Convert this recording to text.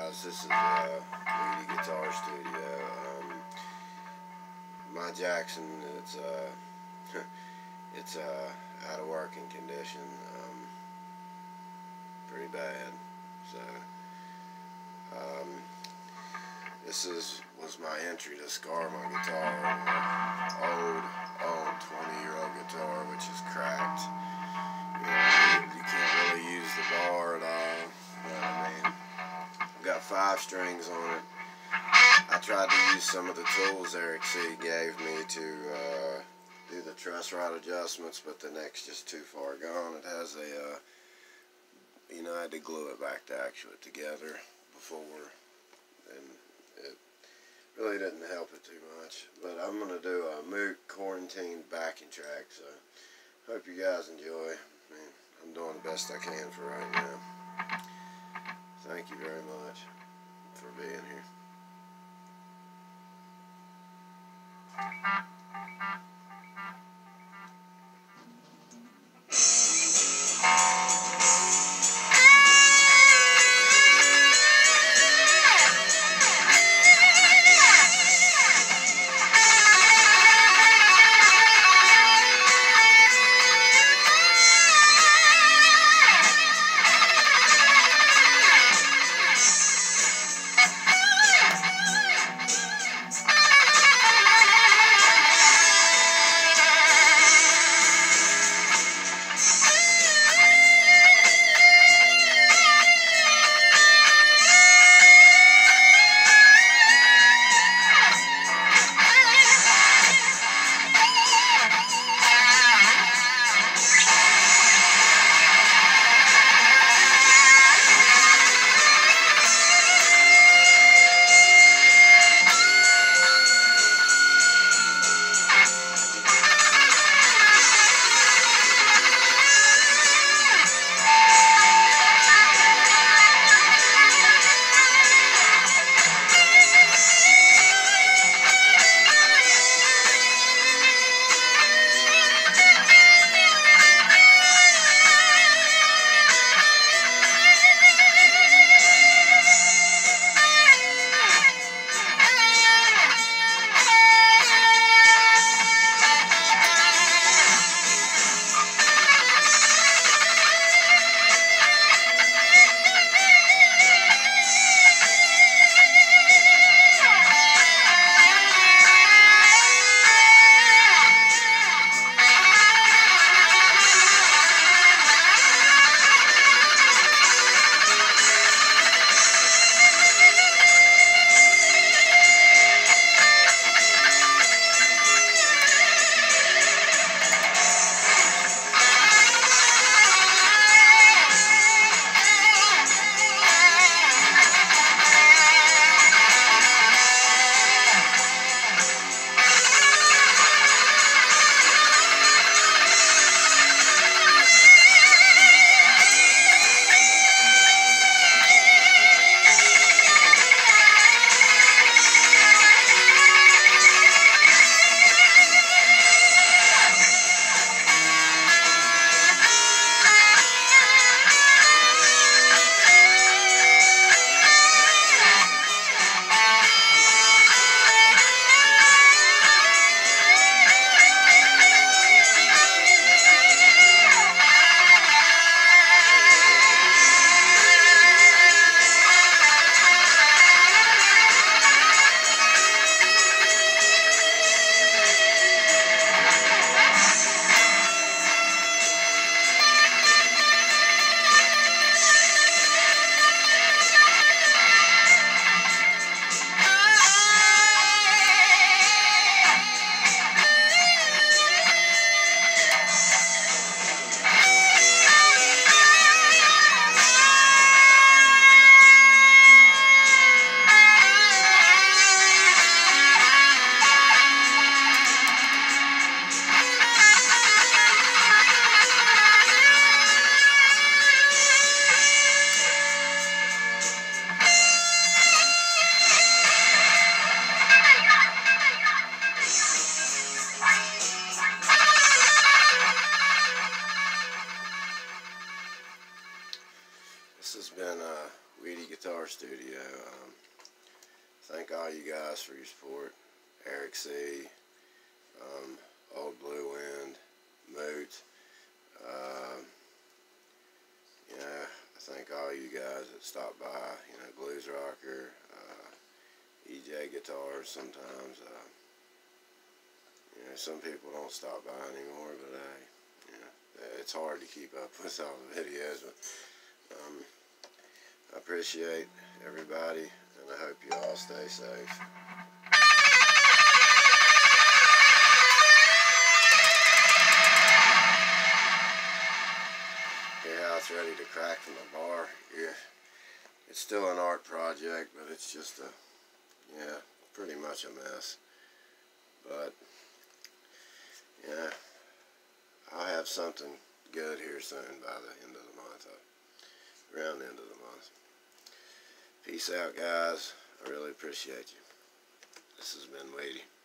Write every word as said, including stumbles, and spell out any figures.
guys, this is uh, Moot Guitar Studio. Um, my Jackson, it's uh, it's uh, out of working condition, um, pretty bad. So um, this is was my entry to scar my guitar, an old, old twenty-year-old guitar, which is cracked. You know, you can't really use the bar at all. You know what I mean? I've got five strings on it. I tried to use some of the tools Eric C gave me to uh, do the truss rod adjustments, but the neck's just too far gone. It has a, uh, you know, I had to glue it back to actually together before, and it really didn't help it too much. But I'm going to do a Moot Quarantine backing track, so hope you guys enjoy. I mean, I'm doing the best I can for right now. Thank you very much for being here. studio. Um, thank all you guys for your support. Eric C, um, Old Blue Wind, Moot. Uh, yeah, I thank all you guys that stop by. You know, Blues Rocker, uh, E J Guitars sometimes. Uh, you know, some people don't stop by anymore, but uh, you know, it's hard to keep up with all the videos. But, um, I appreciate everybody, and I hope you all stay safe. Hear how it's ready to crack from the bar. Yeah, it's still an art project, but it's just a, yeah, pretty much a mess. But yeah, I'll have something good here soon by the end of the month, uh, around the end of the month. Peace out, guys. I really appreciate you. This has been Weedy.